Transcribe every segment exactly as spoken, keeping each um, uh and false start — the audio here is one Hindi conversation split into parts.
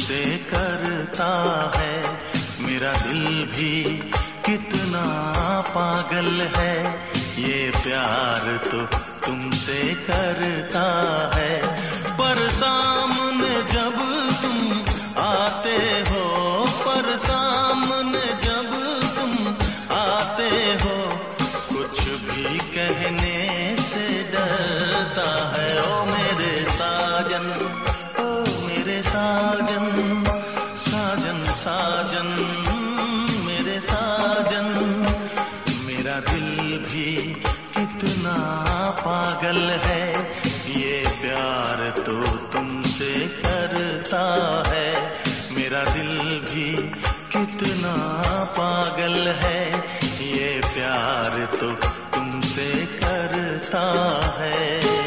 तुमसे करता है। मेरा दिल भी कितना पागल है, ये प्यार तो तुमसे करता है। पर सामने जब तुम आते हो, पर सामने जब तुम आते हो, कुछ भी कहने से डरता है। ओ मेरे साजन, ओ मेरे साजन, साजन साजन मेरे साजन। मेरा दिल भी कितना पागल है, ये प्यार तो तुमसे करता है। मेरा दिल भी कितना पागल है, ये प्यार तो तुमसे करता है।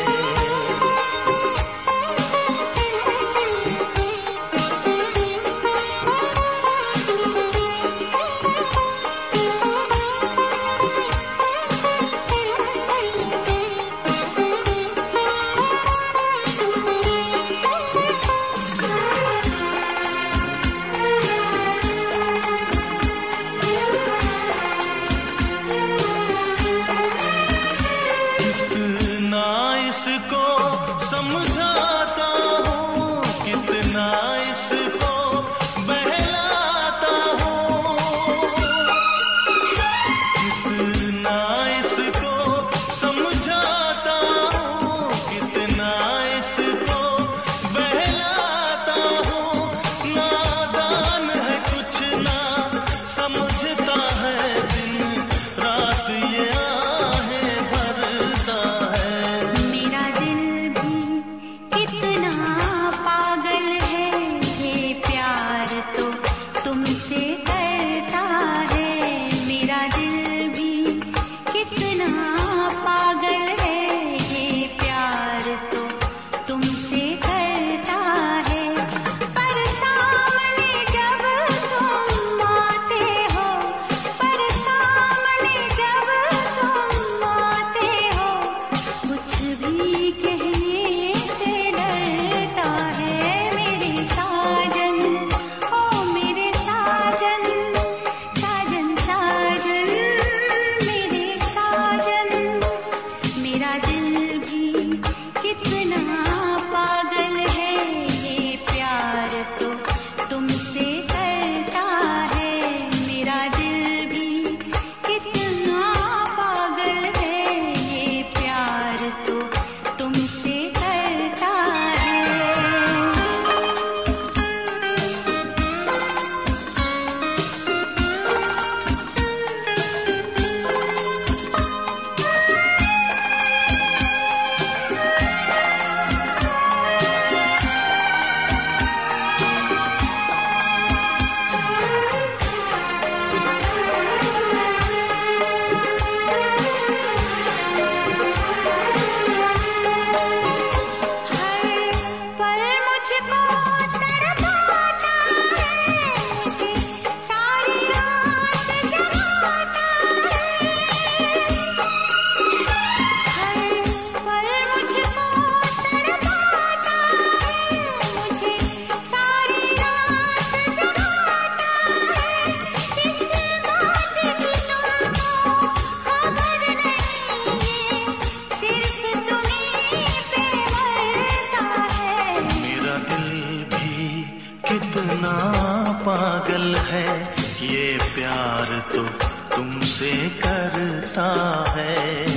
पागल है, ये प्यार तो तुमसे करता है।